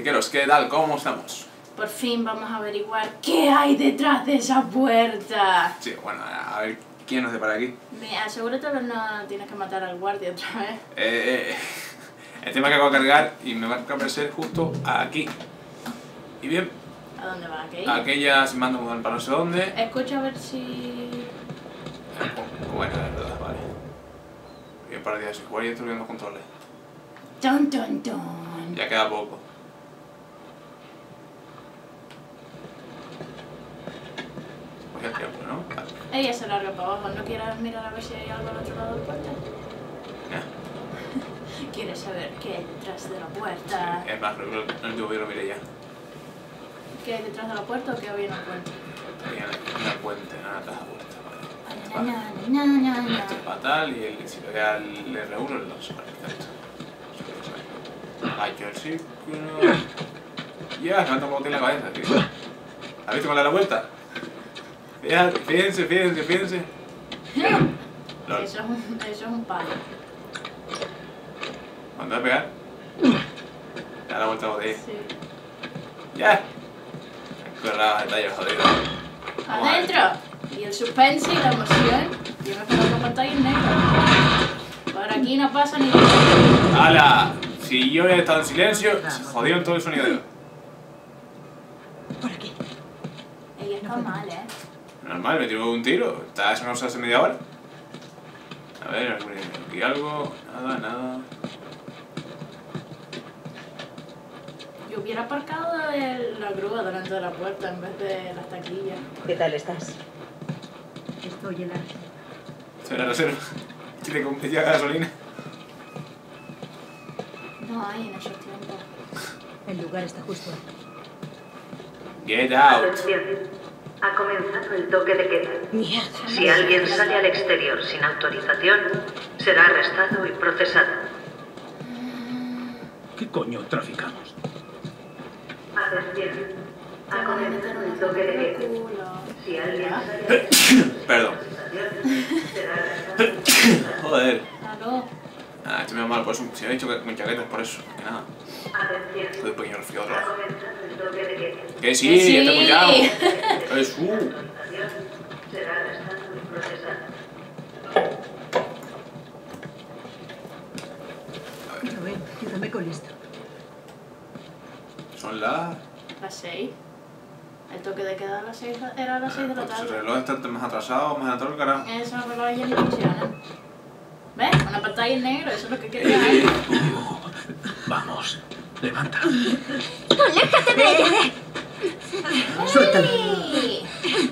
Musiqueros, ¿qué tal? ¿Cómo estamos? Por fin vamos a averiguar qué hay detrás de esa puerta. Sí, bueno, a ver quién nos depara aquí. Me aseguro que no tienes que matar al guardia otra vez. El tema que acabo de cargar y me va a aparecer justo aquí. Y bien, ¿A dónde va aquella? aquella se manda un para no sé dónde. Escucha a ver si... Bueno, la verdad, vale. Bien, para días igual y estoy viendo los controles. Ton, ton, ton. Ya queda poco. Pues ya tiempo, ¿no? Vale. Ella se larga para abajo. ¿No quieres mirar a ver si hay algo al otro lado de la puerta? Ya. ¿Quieres saber qué hay detrás de la puerta? Es más, no te voy a lo miré ya. ¿Qué hay detrás de la puerta o qué había en la puerta? Había una puente, una caja puerta, Na, vale. na, na, na, Esto es na. fatal y si le da el R1 el 2, vale, perfecto. Ay, yo sí que no. Ya, levanta un poco en la cabeza, tío. ¿Has visto cómo le da la vuelta? Fíjense. Lol. Eso es un palo. ¿Cuándo va a pegar? Le da la vuelta a la botella. Sí. ¡Ya! Qué raro detalle, jodido. Adentro. Y el suspense y la emoción. Yo me quedo con pantalla en negro. Por aquí no pasa ni... ¡Hala! Si yo he estado en silencio, se jodieron todo el sonido de... Por aquí. Ella está mal, Normal, me tiró un tiro. ¿Está eso no se hace media hora? A ver, aquí algo... Nada. Yo hubiera aparcado la grúa delante de la puerta en vez de las taquillas. ¿Qué tal estás? Estoy en la... Será reserva. ¿Tiene competía gasolina? No hay en esos tiempos. El lugar está justo ahí. Get out. Atención. Ha comenzado el toque de queda. Mierda. Si alguien sale al exterior sin autorización, será arrestado y procesado. ¿Qué coño traficamos? Atención. Te Ha van a meter comenzado el una toque de por el queda. culo. Si alguien ¿Ya? sale al exterior Perdón. será arrestado y procesado. Joder. Aló. Ah, estoy medio mal por eso. Si me he dicho que con chaquetas por eso. Que nada. Atención. Estoy un pequeño resfriado otra Ha vez. comenzado el toque de queda. Que sí, Que sí. está escuchado. Es Será arrestado y procesado. Joel, ayúdame con esto. Son las... Las 6. El toque de queda a las 6 era a las 6 de la Pues el tarde. reloj está más atrasado, más atrasado, carajo. Esos relojes ya ni funcionan. ¿Ves? Una pantalla en negro, eso es lo que quería. Vamos, levanta. ¡Aléjate de ella! Suéltalo. ¡Ey!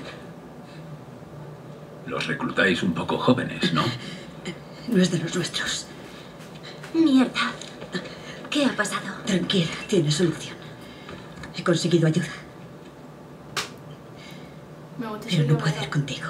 Los reclutáis un poco jóvenes, ¿no? No es de los nuestros. Mierda. ¿Qué ha pasado? Tranquila, tiene solución. He conseguido ayuda, Me gusta pero ese no puedo ir llorador. contigo.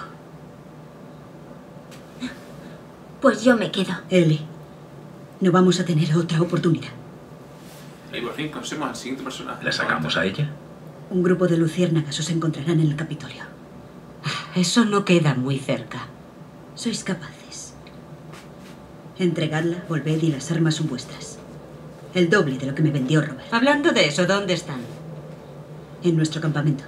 Pues yo me quedo. Ellie, no vamos a tener otra oportunidad. Y por fin conocemos al siguiente personaje. ¿La sacamos a ella? Un grupo de luciérnagas os encontrarán en el Capitolio. Eso no queda muy cerca. Sois capaces. Entregadla, volved y las armas son vuestras. El doble de lo que me vendió Robert. Hablando de eso, ¿dónde están? En nuestro campamento.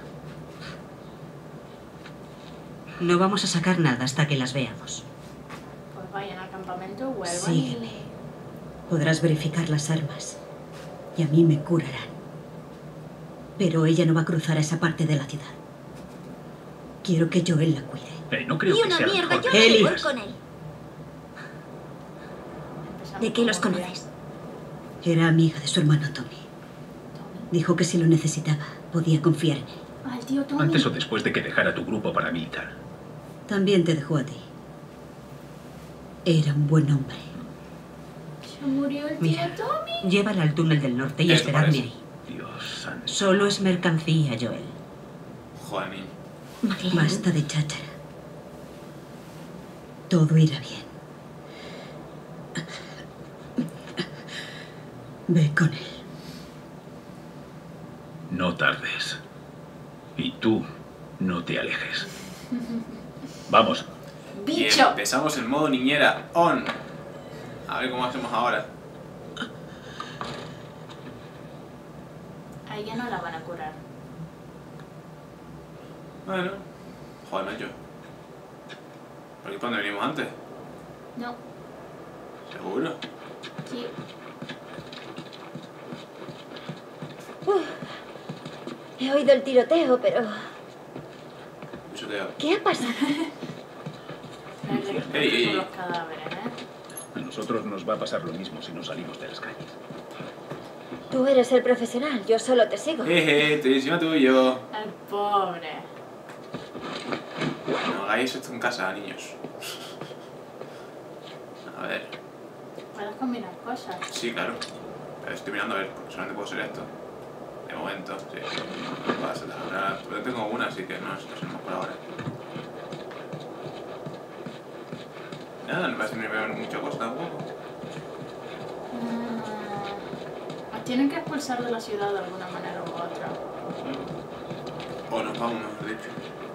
No vamos a sacar nada hasta que las veamos. Pues vayan al campamento, vuelvan Sígueme. y... Podrás verificar las armas. Y a mí me curarán. Pero ella no va a cruzar a esa parte de la ciudad. Quiero que Joel la cuide. No creo Y que una sea la mierda, mejor yo de me Eli. voy ideas. con él. Empezamos ¿De qué los con un día. conoces? Era amiga de su hermano Tommy. Dijo que si lo necesitaba, podía confiar en él. Ah, el tío Tommy. Antes o después de que dejara tu grupo paramilitar. También te dejó a ti. Era un buen hombre. Se murió el tío Mira. Tommy. Llévala al túnel del norte y Eso esperadme parece. ahí. Dios santo. Solo es mercancía, Joel. Joder, niño. Madeleine. Basta de cháchara. Todo irá bien. Ve con él. No tardes. Y tú, no te alejes. Vamos. Bien, ¡Bicho! empezamos en modo niñera. On. A ver cómo hacemos ahora. A ella no la van a curar. Bueno. Joder, macho. ¿Por aquí para dónde venimos antes? No, ¿Seguro? sí. He oído el tiroteo, pero... Eso te hago. ¿Qué ha pasado? No hay respeto Ey. por los cadáveres, A nosotros nos va a pasar lo mismo si no salimos de las calles. Tú eres el profesional, yo solo te sigo. Estoy encima tuyo. El pobre. No hagáis esto en casa, niños. A ver. Puedes combinar cosas. Sí, claro. Pero estoy mirando a ver, porque solamente puedo ser esto. De momento, sí. Ahora tengo una, así que no, esto es más por ahora. Nada, no parece que me veo mucha cosa tampoco. Nos tienen que expulsar de la ciudad de alguna manera u otra. O nos vamos, mejor dicho.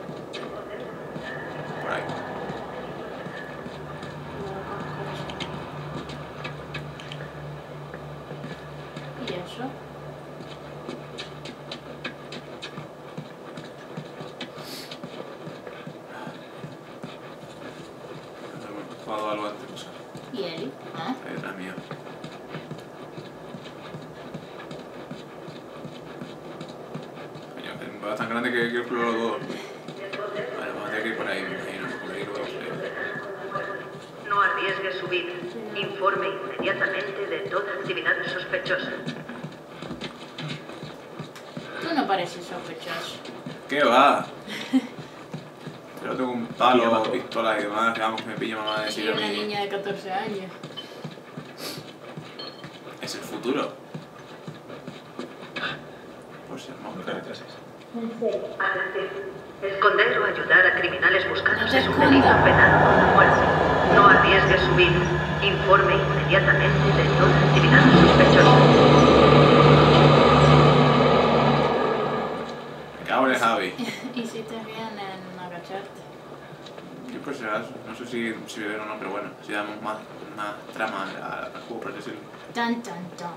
Por ahí. ¿Y eso? Hemos jugado algo antes, cosa. ¿Y Eli? ¿Eh? Ahí detrás mío. Coño, que me va tan grande que quiero explorar todo. Vale, vamos a tener que ir por ahí, me imagino. Por ahí luego sí. No arriesgue su vida. Informe inmediatamente de toda actividad sospechosa. Tú no pareces sospechoso. ¿Qué va? Yo tengo un Aquí palo, abajo. pistolas y demás, digamos que me pilla mamá de Soy decir a una mí. niña de 14 años. Es el futuro. Pues ser No te monja. retrases. Atención. Esconder o ayudar a criminales No buscados te es un delito escondas. penado con la muerte. No arriesgue su vida. Informe inmediatamente de toda actividad sospechosa. Me cago en el Javi. Hiciste bien en agacharte. Yo por si acaso, no sé si voy a ver un nombre bueno, si damos más trama al juego, por decirlo. Tan, tan, tan.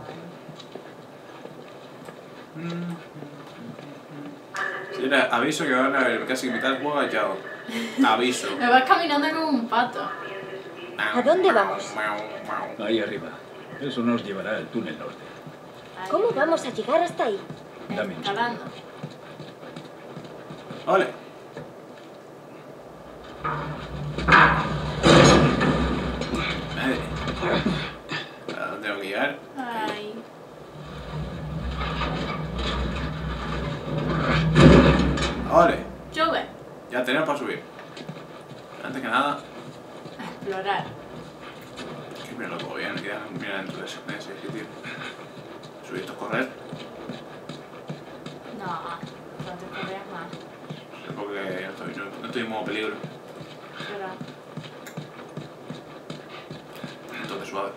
Señora, aviso que van a ver casi mitad del juego hallado. Aviso. Me vas caminando como un pato. ¿A dónde vamos? Ahí arriba. Eso nos llevará al túnel norte. Ahí. ¿Cómo vamos a llegar hasta ahí? Dame un Escalando. Ole. Madre. ¿A dónde tengo que llegar? Ay. Ole. Sube. Ya tenemos para subir. Antes que nada, A explorar. hay que mirarlo todo bien, mira dentro de ese sitio. Subir esto es correr, No, no te corres más. porque no estoy en modo peligro. Espera. Entonces suave.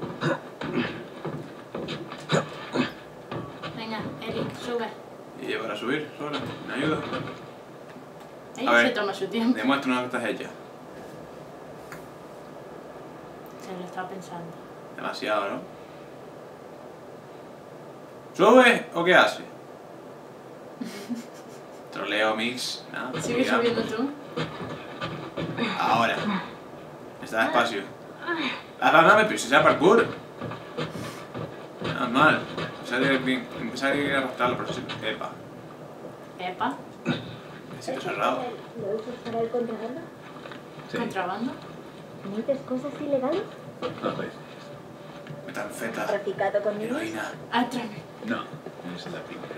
Venga, Eric, sube. Y para subir, sola, ¿me ayuda? A Ella ver. se toma su tiempo. Demuéstranos que estás hecha. Se lo estaba pensando. Demasiado, ¿no? ¿Sube o qué hace? Troleo, mix, nada. ¿Sigues cuidado. subiendo tú? Ahora. Está despacio. Dame, pero si sea parkour. Nada mal. Empezar a ir a arrastrarlo, pero sí. Epa. Epa. Necesito cerrado. ¿Lo usas para el contrabando? Sí, ¿Contrabando? ¿Metes cosas ilegales? a veces. Metanfeta. ¿Traficado con niños? Heroína. Atráeme. No, es la primera.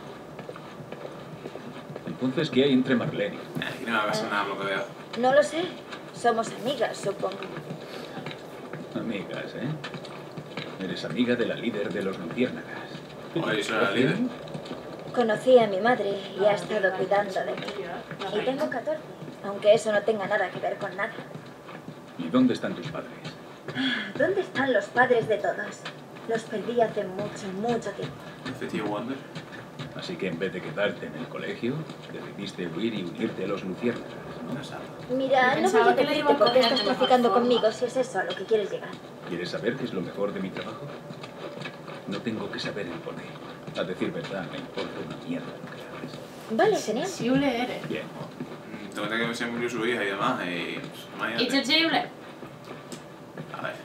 Entonces, ¿qué hay entre Marlene? Aquí no me va a pasar nada por lo que veo. No lo sé. Somos amigas, supongo. Amigas, ¿eh? Eres amiga de la líder de los luciérnagas. Oye, ¿eso era la líder? Conocí a mi madre y ha estado cuidando de mí. La Y tengo reina. 14, aunque eso no tenga nada que ver con nada. ¿Y dónde están tus padres? ¿Dónde están los padres de todos? Los perdí hace mucho, mucho tiempo. Efectivo Wonder. Así que en vez de quedarte en el colegio, decidiste huir y unirte a los luciérnagas, ¿no? Una sala. Mira, Yo no voy pensaba a que le iba decirte a por qué coger estás de mejor traficando forma. conmigo si es eso a lo que quieres llegar. ¿Quieres saber qué es lo mejor de mi trabajo? No tengo que saber el por qué. A decir verdad, me importa una mierda lo que haces. Vale, genial. Sensible eres. Bien. Tengo que se murió su hija y demás. Y ¿Y sensible? a ver.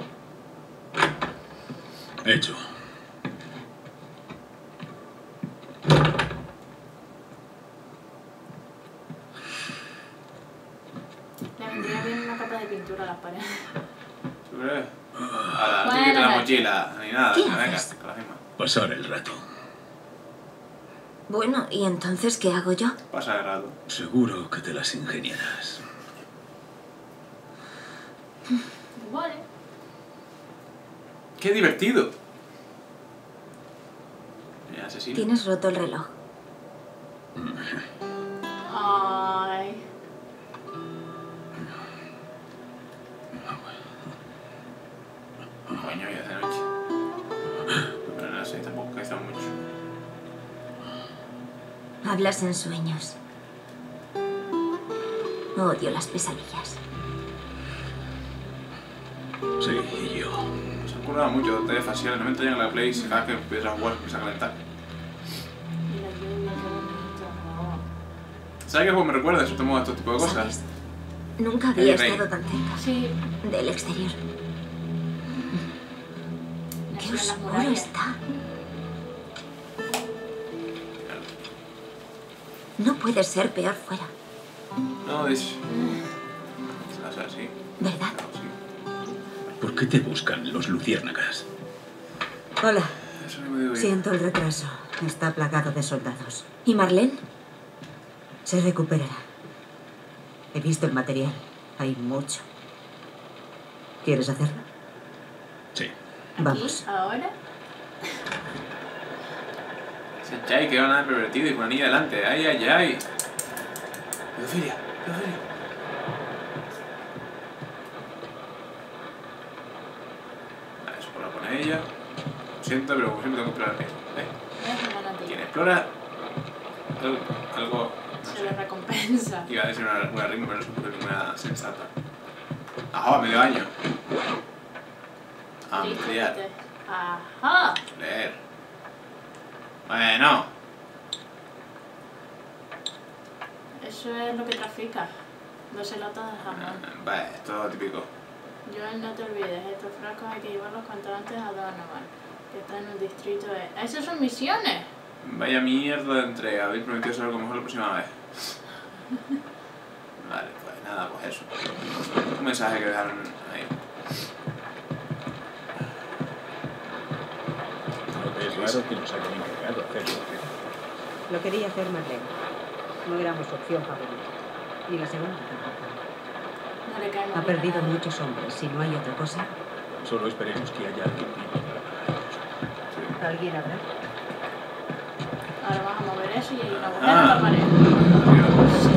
Hecho. Le vendría bien una capa de pintura a las paredes. ¿Tú crees? Ahora, no te la mochila, ni nada. ¿Qué Venga, haces? con la misma. Pasar el rato. Bueno, ¿y entonces qué hago yo? Pasa el rato. Seguro que te las ingeniarás. Vale. ¡Qué divertido! Mira, asesino. Tienes roto el reloj. Ay. Coño, ya es de noche. Pero no sé, tampoco que mucho. Hablas en sueños. Odio las pesadillas. Sí, y yo. Se han curado mucho de tareas faciales. No me entrañan en la Play y cada vez que empiezas a jugar empieza a calentar. Y la lluvia, qué bonito. Oh. ¿Sabes qué juego me recuerda a este tipo de cosas? ¿Sabes? Nunca había Rey. estado tan cerca Sí. del exterior. Qué Nació en las oscuro murallas. está. No puede ser peor fuera, No, es... O sea, sí. ¿verdad? Claro, sí. ¿Por qué te buscan los luciérnagas? Hola. Eso no me digo yo. Siento el retraso. Está plagado de soldados. ¿Y Marlene? Se recuperará. He visto el material. Hay mucho. ¿Quieres hacerlo? Sí. Vamos. ¿Y ahora? Senchai, que van a dar pervertido y con la niña delante. ¡Ay, ay, ay! Pedofilia, pedofilia. Vale, eso lo pone ella. Lo siento, pero como siempre tengo que explorar. Es una Quien noticia. explora algo... No Se le sé. recompensa. Iba a decir una rima, pero no se ocurre ninguna sensata. Ajá, medio año. Ampliar. Triste. Ajá. Leer. Bueno. Eso es lo que trafica. 12 latas de jamón. Vale, esto es típico. Joel, no te olvides, estos frascos hay que llevarlos cuanto antes a Donovan, que está en el distrito de... ¡Esas son misiones! Vaya mierda de entrega. Habéis prometido hacer algo mejor la próxima vez. Vale, pues nada, pues eso. Un mensaje que dejaron ahí. ¿No te es raro que nos hayan encargado hacerlo? Lo quería hacer Marlene. No éramos su opción favorita. Y la segunda tampoco. No le caemos Ha bien perdido a nadie. muchos hombres. Si no hay otra cosa, Solo esperemos que haya alguien vivo para pagarnos. ¿alguien habrá? Ahora vamos a mover eso y hay una mujer Ah. en la pared. Sí.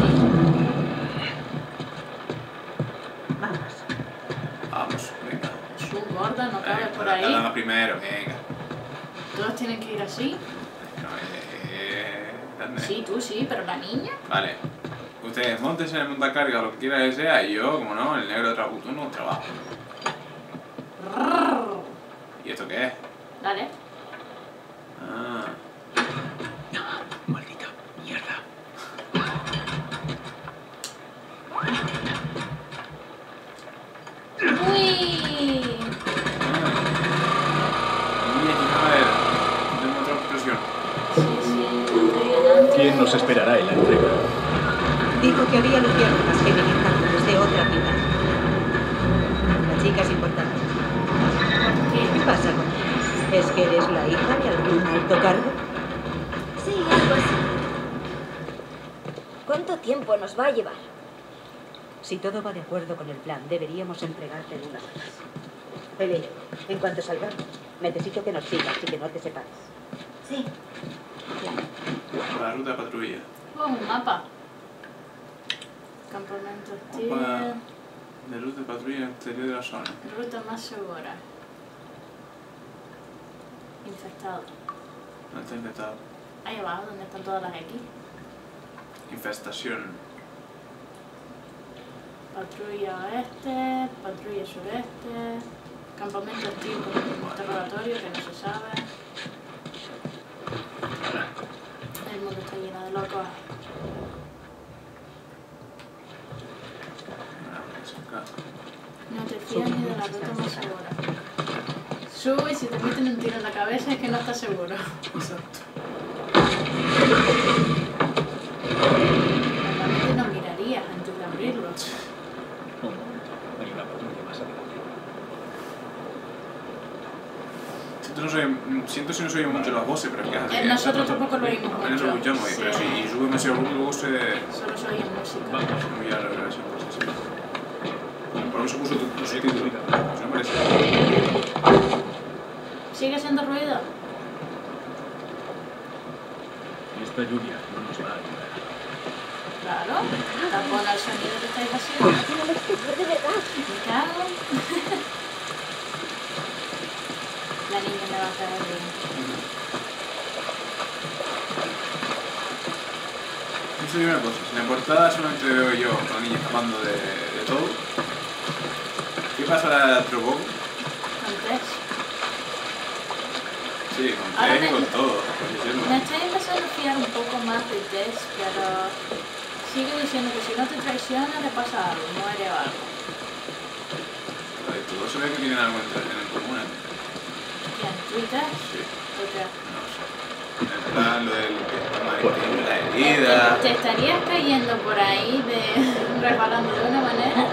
Vamos. Vamos, venga. Su gorda, no cabe por La ahí. dama primero, venga. Todos tienen que ir así. No, grande. Sí, tú sí, pero la niña. Vale. Ustedes montense en el montacarga o lo que quiera que sea y yo, como no, el negro de Trabutuno trabajo. ¿Y esto qué es? Dale. Ah. Maldita mierda. ¡Uy! Mira, qué madera. Tengo otra explosión. Sí, sí, estoy delante. ¿Quién nos esperará en la entrega? Dijo que había luciérnagas que venían desde otra ciudad. La chica es importante. ¿Qué pasa contigo? ¿Es que eres la hija de algún alto cargo? Sí, algo así. ¿Cuánto tiempo nos va a llevar? Si todo va de acuerdo con el plan, deberíamos entregarte en unas horas. Elena, en cuanto salgamos, necesito que nos sigas y que no te separes. Sí. La ruta de patrulla. Oh, un mapa. Campamento hostil. Mapa de luz de patrulla en el exterior de la zona. Ruta más segura. Infestado. No está infectado. Ahí abajo, donde están todas las X. Infestación. Patrulla oeste, patrulla sureste. Campamento hostil con un interrogatorio que no se sabe. fías ni de la ruta más segura. Sube y si te meten un tiro en la cabeza es que no estás seguro. Exacto. Normalmente no mirarías antes de abrirlo. Hay una patrulla más adelante. Siento si no se oye mucho las voces, pero es que... Nosotros tampoco lo oímos En eso mucho. escuchamos, Sí. pero si sube demasiado volumen luego se... Solo se oye música. Vamos. Muy a la versión, pues así. Por eso puso tu subtítulo. Pues no parece. ¿Sigue haciendo ruido? Esta lluvia no nos va a ayudar. Claro. Tapona el sonido que estáis haciendo. No me explico, de verdad. Me cago. La niña me va a caer bien. Eso digo una cosa, si en la portada solamente veo yo a la niña escapando de todo, ¿qué pasa dentro poco? Con tres. Sí, con Ahora tres y con todo. Me estoy empezando a fiar un poco más de Tess, pero sigue diciendo que si no te traiciona le pasa algo, muere o algo. De todo se ve que tienen algo en común. ¿Quién? ¿Twitter? Sí, ¿O qué? no sé. En plan, lo del marítimo, la herida. ¿Te estarías cayendo por ahí, resbalando de una manera?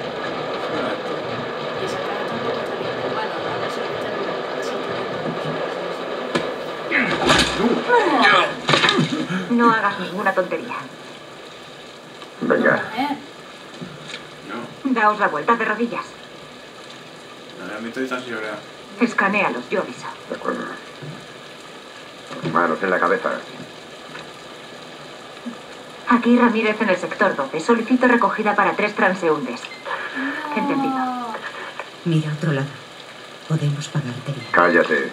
Y esa cara tampoco está bien. Pero bueno, a ver si están No hagas ninguna tontería. Venga. No, Daos la vuelta de rodillas. no, realmente distancia yo creo. Escanéalos, yo aviso. De acuerdo. Manos en la cabeza. Aquí Ramírez en el sector 12. Solicito recogida para 3 transeúntes. Entendido. Mira a otro lado. Podemos pagarte bien. Cállate.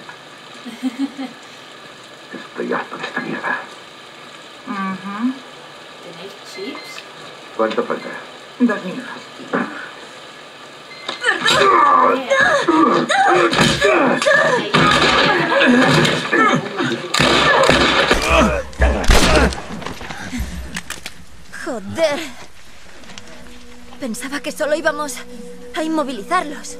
Estoy harto de esta mierda. Ujú. ¿Tenéis chips? ¿Cuánto falta? 2 minutos. Joder. Pensaba que solo íbamos a inmovilizarlos.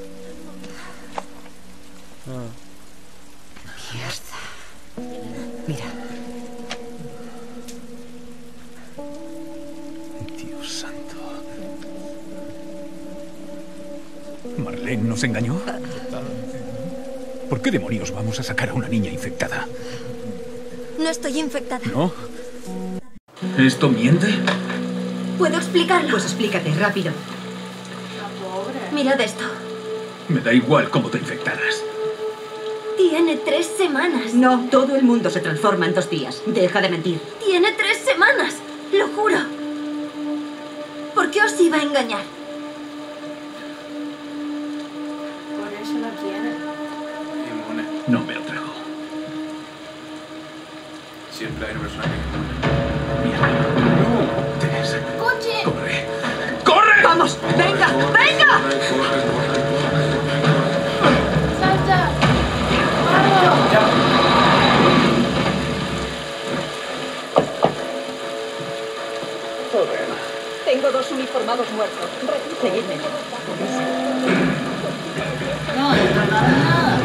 Mierda. Mira. Dios santo. ¿Marlene nos engañó? ¿Por qué demonios vamos a sacar a una niña infectada? No estoy infectada. ¿No? ¿Esto miente? ¿Puedo explicarlo? Pues explícate, rápido. La pobre. Mirad esto. Me da igual cómo te infectaras. Tiene 3 semanas. No, todo el mundo se transforma en 2 días. Deja de mentir. Tiene 3 semanas. Lo juro. ¿Por qué os iba a engañar? Por eso la quieren. Inmune. No me lo trago. Siempre hay una persona que es inmune. Mierda. Tess, ¡Coche! corre. ¡Corre! ¡Vamos! ¡Venga! ¡Venga! Corre. ¡Salta! ¡Vamos! Tengo 2 uniformados muertos. Seguidme. No, no trataron nada.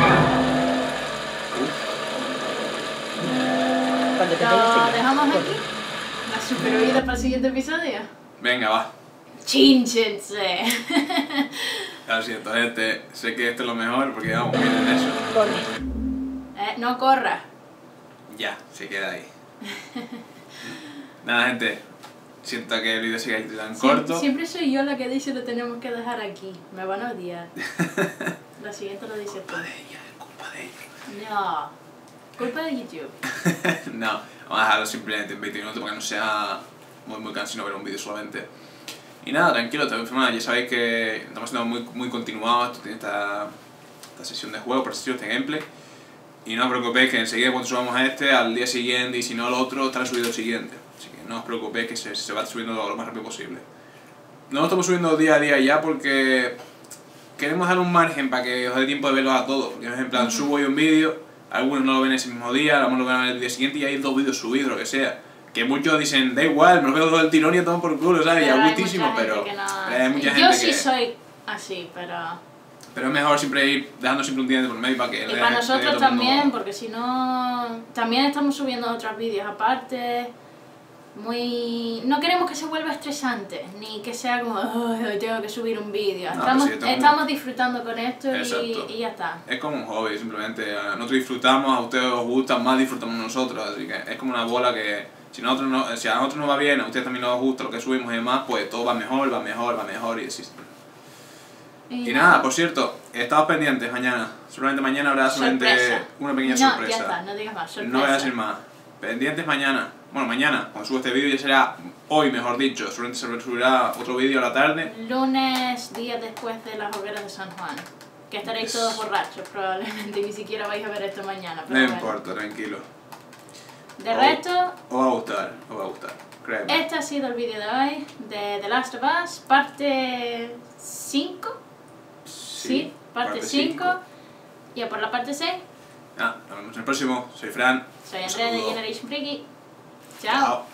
Cuando te ¿Lo veas, dejamos aquí? ¿La superhuida para el siguiente episodio? Venga, va. ¡Chínchense! Lo siento, gente. Sé que esto es lo mejor porque vamos bien en eso. No corra. Ya, se queda ahí. Nada, gente. Siento que el vídeo siga tan corto. Siempre soy yo la que dice lo tenemos que dejar aquí. Me van a odiar. La siguiente lo dice tú. Culpa de ella, es culpa de ella. No. Culpa de YouTube. No, vamos a dejarlo simplemente en 20 minutos para que no sea muy cansino ver un vídeo solamente. Y nada, tranquilo, ya sabéis que estamos siendo muy continuados esta sesión de juego, por decirlo, este gameplay. Y no os preocupéis que enseguida cuando subamos a este, al día siguiente y si no al otro, estará subido el siguiente. Así que no os preocupéis que se va subiendo lo más rápido posible. No lo estamos subiendo día a día ya porque queremos dar un margen para que os dé tiempo de verlos a todos. Porque en plan, subo hoy un vídeo, algunos no lo ven ese mismo día, algunos lo ven el día siguiente y hay 2 vídeos subidos, lo que sea. Que muchos dicen, da igual, me lo veo todo el tirón y tomo por culo, ¿sabes? Y Pero es hay gustísimo, mucha gente pero que no- hay mucha Yo gente sí que... soy así, pero... Pero es mejor siempre ir dejando siempre un día de por medio para que... Y para nosotros también, porque si no... También estamos subiendo otros vídeos aparte. No queremos que se vuelva estresante, ni que sea como, hoy tengo que subir un vídeo. Estamos disfrutando con esto y ya está. Es como un hobby, simplemente. Nosotros disfrutamos, a ustedes os gusta, más disfrutamos nosotros. Así que es como una bola que si a nosotros nos va bien, a ustedes también nos gusta lo que subimos y demás, pues todo va mejor y así. Y nada, por cierto, estamos pendientes mañana. Seguramente mañana habrá solamente una pequeña sorpresa. Ya está, no digas más, sorpresa. No voy a decir más. Pendientes mañana. Bueno, mañana, cuando subo este vídeo ya será hoy, mejor dicho. Seguramente se subirá otro vídeo a la tarde. Lunes, días después de las hogueras de San Juan. Que estaréis todos borrachos probablemente y ni siquiera vais a ver esto mañana. Pero no bueno. importa, tranquilo. De resto... Os va a gustar, créeme. Este ha sido el vídeo de hoy de The Last of Us, parte 5. Sí, parte 5. Y a por la parte 6. Nos vemos en el próximo. Soy Fran. Soy Andrea de Generation Freaky. Chao. Chao.